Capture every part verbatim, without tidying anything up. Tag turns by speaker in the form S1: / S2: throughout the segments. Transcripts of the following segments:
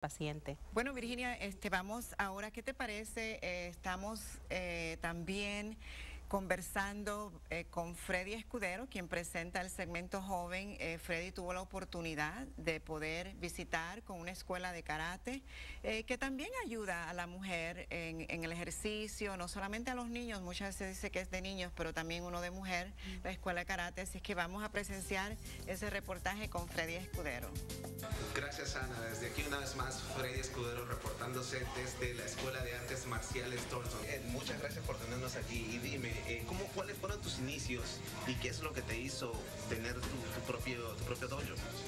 S1: paciente.
S2: Bueno, Virginia, este, vamos ahora, ¿qué te parece? Eh, estamos eh, también conversando eh, con Freddy Escudero, quien presenta el segmento joven. Eh, Freddy tuvo la oportunidad de poder visitar con una escuela de karate eh, que también ayuda a la mujer en, en el ejercicio, no solamente a los niños, muchas veces dice que es de niños, pero también uno de mujer, la escuela de karate. Así es que vamos a presenciar ese reportaje con Freddy Escudero.
S3: Gracias, Ana. Desde aquí una vez más, Freddy Escudero reportándose desde la Escuela de Artes Marciales Thornton. Eh, muchas gracias por tenernos aquí. Y dime, eh, ¿cómo, ¿cuáles fueron tus inicios y qué es lo que te hizo tener tu, tu propio, tu propio dojo?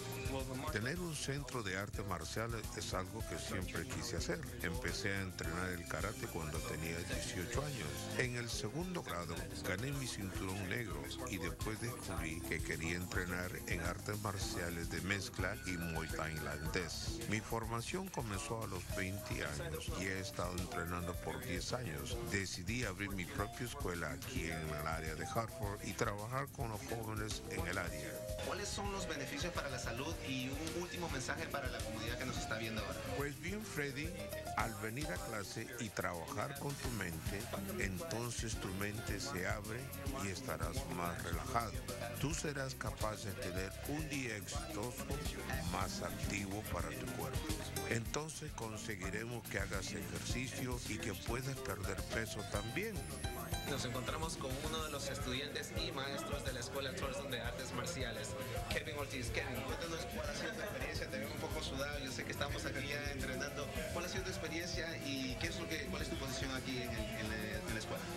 S4: Tener un centro de artes marciales es algo que siempre quise hacer. Empecé a entrenar el karate cuando tenía dieciocho años. En el segundo grado gané mi cinturón negro y después descubrí que quería entrenar en artes marciales de mezcla y muay thai tailandés. Mi formación comenzó a los veinte años y he estado entrenando por diez años. Decidí abrir mi propia escuela aquí en el área de Hartford y trabajar con los jóvenes en el área.
S3: ¿Cuáles son los beneficios para la salud y un último mensaje para la comunidad que nos está viendo ahora?
S4: Pues bien, Freddy, al venir a clase y trabajar con tu mente, entonces tu mente se abre y estarás más relajado. Tú serás capaz de tener un día exitoso, más activo para tu cuerpo. Entonces conseguiremos que hagas ejercicio y que puedas perder peso también.
S3: Nos encontramos con uno de los estudiantes y maestros de la Escuela Thornton de Artes Marciales, Kevin Ortiz. Kevin, cuéntanos cuál ha sido tu experiencia. Te veo un poco sudado, yo sé que estamos aquí ya entrenando. ¿Cuál ha sido tu experiencia y qué es lo que, cuál es tu posición aquí en, el, en, la, en la escuela?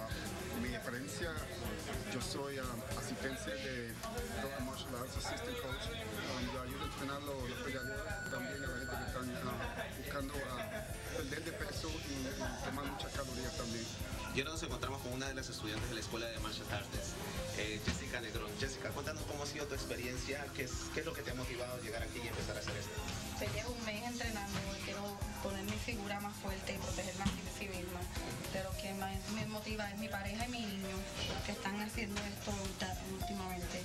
S5: Uh, mi experiencia, yo soy um, asistente de Thornton Martial Arts, Assistant Coach. Um, yo ayudo a entrenar a los, los peleadores, también a la gente que están uh, buscando uh, perder de peso y, y tomar muchas calorías también.
S3: Y ahora nos encontramos con una de las estudiantes de la Escuela de Martial Arts, eh, Jessica Negrón. Jessica, cuéntanos cómo ha sido tu experiencia, qué es, qué es lo que te ha motivado a llegar aquí y empezar a hacer esto.
S6: Yo llevo un mes entrenando y quiero poner mi figura más fuerte y proteger más de sí misma. Pero lo que más me motiva es mi pareja y mi niño, que están haciendo esto últimamente.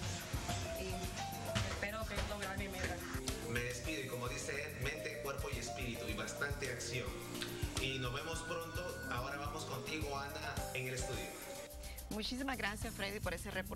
S6: Y espero que lograr mi meta.
S3: Me despido y como dice Ed, mente, cuerpo y espíritu y bastante acción. Y nos vemos pronto. Ahora vamos contigo, Ana, en el estudio.
S2: Muchísimas gracias, Freddy, por ese reporte.